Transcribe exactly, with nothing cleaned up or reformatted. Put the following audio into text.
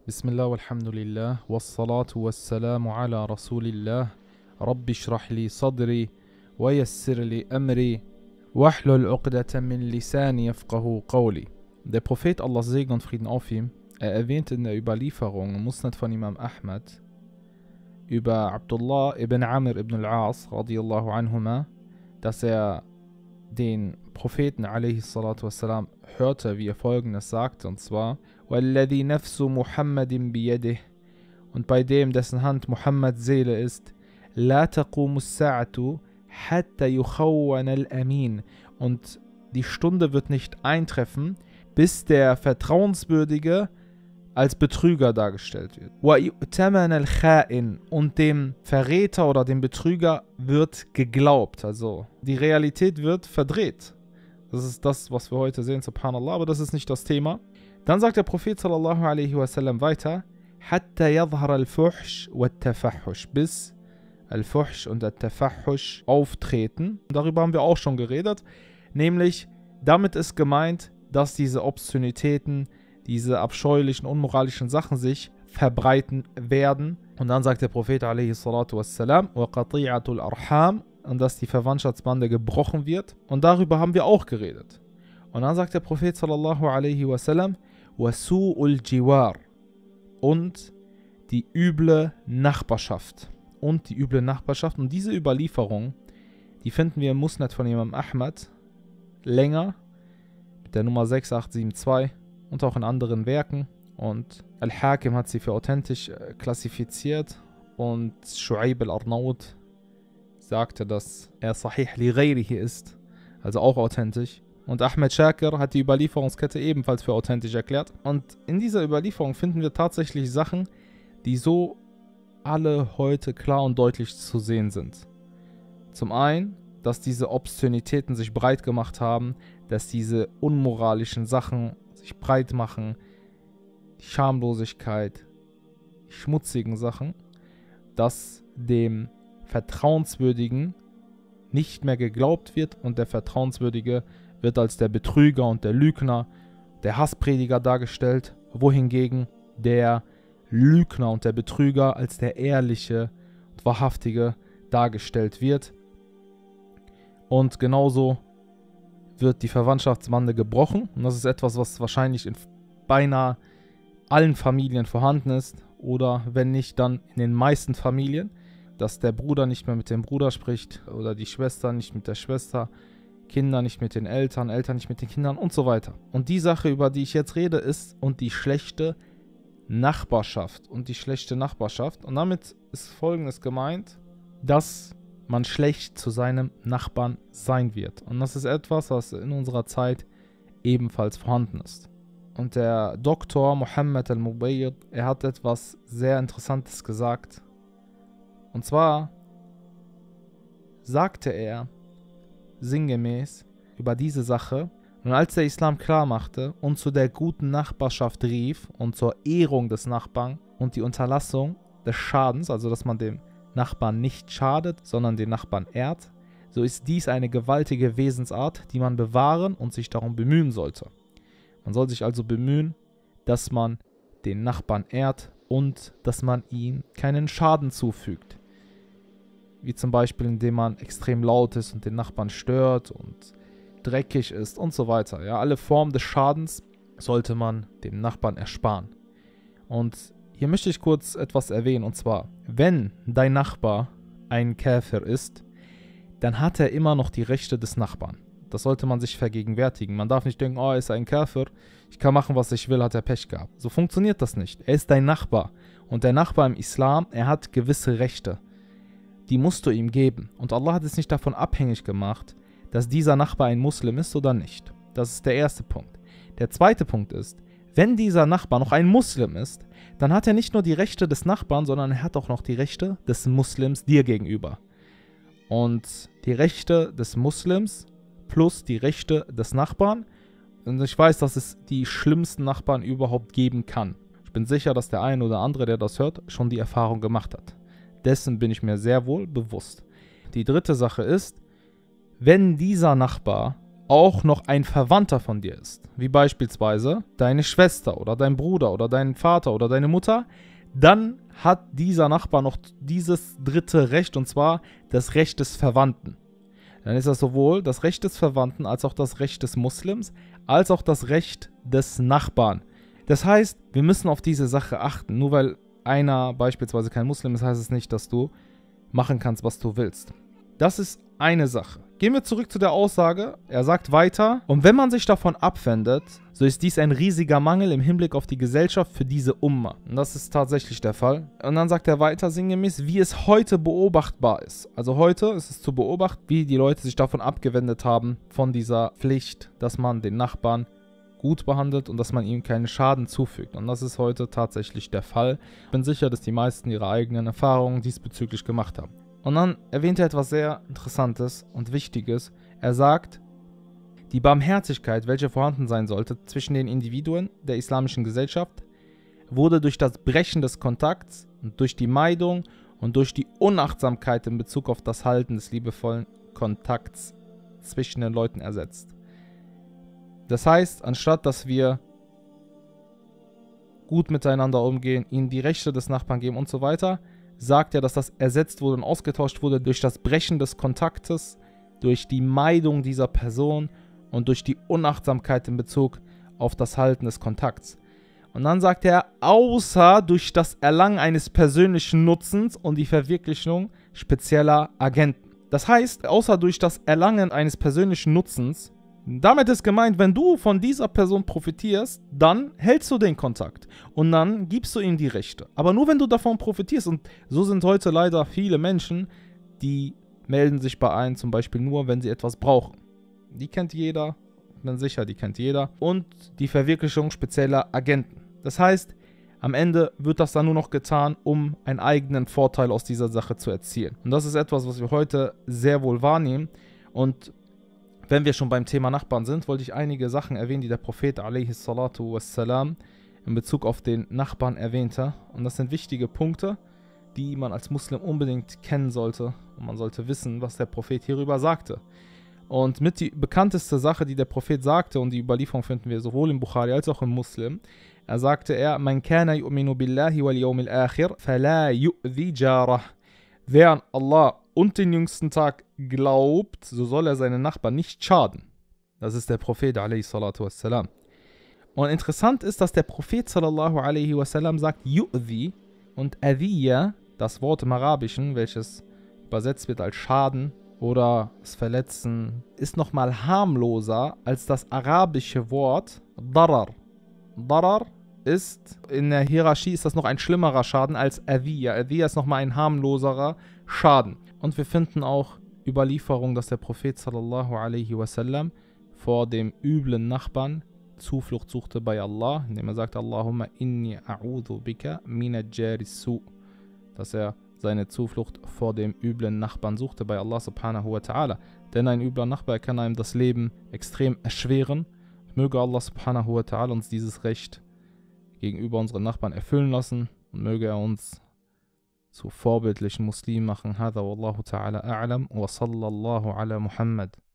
Bismillah walhamdulillah, wassalatu wassalamu ala rasulillah, Rabbi shrah li sadri, wa yassir li amri, wahlul uqdatan min lisani yafqahu qawli. Der Prophet, Allahs Segen und Frieden auf ihm, er erwähnt in der Überlieferung im Musnad von Imam Ahmad über Abdullah ibn Amr ibn al-As radiyallahu anhuma, dass er den Propheten alaihi salatu wassalam hörte, wie er folgendes sagte, und zwar وَالَّذِي نَفْسُ مُحَمَّدٍ بِيَدِهِ, und bei dem, dessen Hand Muhammads Seele ist, لَا تَقُومُ السَّاعَةُ حَتَّى يُخَوَّنَ الْأَمِينَ, und die Stunde wird nicht eintreffen, bis der Vertrauenswürdige als Betrüger dargestellt wird. وَيُؤْتَمَنَ الْخَائِنَ, und dem Verräter oder dem Betrüger wird geglaubt, also die Realität wird verdreht. Das ist das, was wir heute sehen, subhanallah, aber das ist nicht das Thema. Dann sagt der Prophet sallallahu alaihi wasallam weiter, حَتَّى يَظْهَرَ الْفُحْشُ وَالتَّفَحُّشُ, bis Al-Fuhsh und Al-Tafahush auftreten. Darüber haben wir auch schon geredet, nämlich damit ist gemeint, dass diese Obszönitäten, diese abscheulichen, unmoralischen Sachen sich verbreiten werden. Und dann sagt der Prophet alaihi salatu wassalam, وَقَطِيعَةُ الْأَرْحَامِ, und dass die Verwandtschaftsbande gebrochen wird. Und darüber haben wir auch geredet. Und dann sagt der Prophet sallallahu alaihi wasallam, وَسُوءُ الْجِوَارِ, und die üble Nachbarschaft. Und die üble Nachbarschaft. Und diese Überlieferung, die finden wir im Musnad von Imam Ahmad länger, mit der Nummer sechs acht sieben zwei, und auch in anderen Werken. Und Al-Hakim hat sie für authentisch äh, klassifiziert. Und Shu'aib al-Arnaud sagte, dass er Sahih li ghayrihi ist, also auch authentisch. Und Ahmed Shakir hat die Überlieferungskette ebenfalls für authentisch erklärt. Und in dieser Überlieferung finden wir tatsächlich Sachen, die so alle heute klar und deutlich zu sehen sind. Zum einen, dass diese Obszönitäten sich breit gemacht haben, dass diese unmoralischen Sachen sich breit machen, die Schamlosigkeit, die schmutzigen Sachen, dass dem Vertrauenswürdigen nicht mehr geglaubt wird und der Vertrauenswürdige wird als der Betrüger und der Lügner, der Hassprediger dargestellt, wohingegen der Lügner und der Betrüger als der Ehrliche und Wahrhaftige dargestellt wird. Und genauso wird die Verwandtschaftsbande gebrochen. Und das ist etwas, was wahrscheinlich in beinahe allen Familien vorhanden ist. Oder wenn nicht, dann in den meisten Familien. Dass der Bruder nicht mehr mit dem Bruder spricht oder die Schwester nicht mit der Schwester, Kinder nicht mit den Eltern, Eltern nicht mit den Kindern und so weiter. Und die Sache, über die ich jetzt rede, ist und die schlechte Nachbarschaft. Und die schlechte Nachbarschaft. Und damit ist Folgendes gemeint, dass man schlecht zu seinem Nachbarn sein wird. Und das ist etwas, was in unserer Zeit ebenfalls vorhanden ist. Und der Doktor Muhammad al-Mubayyid, er hat etwas sehr Interessantes gesagt. Und zwar sagte er sinngemäß über diese Sache, und als der Islam klar machte und zu der guten Nachbarschaft rief und zur Ehrung des Nachbarn und die Unterlassung des Schadens, also dass man dem Nachbarn nicht schadet, sondern den Nachbarn ehrt, so ist dies eine gewaltige Wesensart, die man bewahren und sich darum bemühen sollte. Man soll sich also bemühen, dass man den Nachbarn ehrt und dass man ihm keinen Schaden zufügt. Wie zum Beispiel, indem man extrem laut ist und den Nachbarn stört und dreckig ist und so weiter. Ja, alle Formen des Schadens sollte man dem Nachbarn ersparen. Und hier möchte ich kurz etwas erwähnen, und zwar, wenn dein Nachbar ein Käfer ist, dann hat er immer noch die Rechte des Nachbarn. Das sollte man sich vergegenwärtigen. Man darf nicht denken, oh, er ist ein Käfer, ich kann machen, was ich will, hat er Pech gehabt. So funktioniert das nicht. Er ist dein Nachbar. Und der Nachbar im Islam, er hat gewisse Rechte. Die musst du ihm geben. Und Allah hat es nicht davon abhängig gemacht, dass dieser Nachbar ein Muslim ist oder nicht. Das ist der erste Punkt. Der zweite Punkt ist, wenn dieser Nachbar noch ein Muslim ist, dann hat er nicht nur die Rechte des Nachbarn, sondern er hat auch noch die Rechte des Muslims dir gegenüber. Und die Rechte des Muslims plus die Rechte des Nachbarn. Und ich weiß, dass es die schlimmsten Nachbarn überhaupt geben kann. Ich bin sicher, dass der eine oder andere, der das hört, schon die Erfahrung gemacht hat. Dessen bin ich mir sehr wohl bewusst. Die dritte Sache ist, wenn dieser Nachbar auch noch ein Verwandter von dir ist, wie beispielsweise deine Schwester oder dein Bruder oder dein Vater oder deine Mutter, dann hat dieser Nachbar noch dieses dritte Recht, und zwar das Recht des Verwandten. Dann ist das sowohl das Recht des Verwandten als auch das Recht des Muslims, als auch das Recht des Nachbarn. Das heißt, wir müssen auf diese Sache achten. Nur weil einer beispielsweise kein Muslim ist, heißt es nicht, dass du machen kannst, was du willst. Das ist eine Sache. Gehen wir zurück zu der Aussage. Er sagt weiter: Und wenn man sich davon abwendet, so ist dies ein riesiger Mangel im Hinblick auf die Gesellschaft für diese Umma. Und das ist tatsächlich der Fall. Und dann sagt er weiter sinngemäß, wie es heute beobachtbar ist. Also heute ist es zu beobachten, wie die Leute sich davon abgewendet haben, von dieser Pflicht, dass man den Nachbarn gut behandelt und dass man ihm keinen Schaden zufügt. Und das ist heute tatsächlich der Fall. Ich bin sicher, dass die meisten ihre eigenen Erfahrungen diesbezüglich gemacht haben. Und dann erwähnt er etwas sehr Interessantes und Wichtiges. Er sagt, die Barmherzigkeit, welche vorhanden sein sollte zwischen den Individuen der islamischen Gesellschaft, wurde durch das Brechen des Kontakts und durch die Meidung und durch die Unachtsamkeit in Bezug auf das Halten des liebevollen Kontakts zwischen den Leuten ersetzt. Das heißt, anstatt dass wir gut miteinander umgehen, ihnen die Rechte des Nachbarn geben und so weiter, sagt er, dass das ersetzt wurde und ausgetauscht wurde durch das Brechen des Kontaktes, durch die Meidung dieser Person und durch die Unachtsamkeit in Bezug auf das Halten des Kontakts. Und dann sagt er, außer durch das Erlangen eines persönlichen Nutzens und die Verwirklichung spezieller Agenten. Das heißt, außer durch das Erlangen eines persönlichen Nutzens, damit ist gemeint, wenn du von dieser Person profitierst, dann hältst du den Kontakt und dann gibst du ihm die Rechte. Aber nur wenn du davon profitierst, und so sind heute leider viele Menschen, die melden sich bei einem zum Beispiel nur, wenn sie etwas brauchen. Die kennt jeder, ich bin sicher, die kennt jeder. Und die Verwirklichung spezieller Agenten. Das heißt, am Ende wird das dann nur noch getan, um einen eigenen Vorteil aus dieser Sache zu erzielen. Und das ist etwas, was wir heute sehr wohl wahrnehmen. Und wenn wir schon beim Thema Nachbarn sind, wollte ich einige Sachen erwähnen, die der Prophet alaihi salatu wassalam in Bezug auf den Nachbarn erwähnte. Und das sind wichtige Punkte, die man als Muslim unbedingt kennen sollte. Und man sollte wissen, was der Prophet hierüber sagte. Und mit die bekannteste Sache, die der Prophet sagte, und die Überlieferung finden wir sowohl im Bukhari als auch im Muslim, er sagte er, Man kana yu'minu billahi wal yawmil akhir, fala yu'dhi jarah. Wer an Allah und den jüngsten Tag glaubt, so soll er seinen Nachbarn nicht schaden. Das ist der Prophet alaihi salatu wassalam. Und interessant ist, dass der Prophet sallallahu alaihi wasallam sagt yu'dhi und adhiya, das Wort im Arabischen, welches übersetzt wird als Schaden oder das Verletzen, ist nochmal harmloser als das arabische Wort darar. Darar ist, in der Hierarchie ist das noch ein schlimmerer Schaden als adhiya. Adhiya ist nochmal ein harmloserer Schaden. Und wir finden auch Überlieferung, dass der Prophet sallallahu alaihi wasallam vor dem üblen Nachbarn Zuflucht suchte bei Allah, indem er sagte, Allahumma inni a'udhu bika mina jaris su, dass er seine Zuflucht vor dem üblen Nachbarn suchte bei Allah subhanahu wa ta'ala. Denn ein übler Nachbar kann einem das Leben extrem erschweren. Möge Allah subhanahu wa ta'ala uns dieses Recht gegenüber unseren Nachbarn erfüllen lassen und möge er uns zu vorbildlichen Muslimen machen. Hada wallahu ta'ala a'lam wa sallallahu ala Muhammad.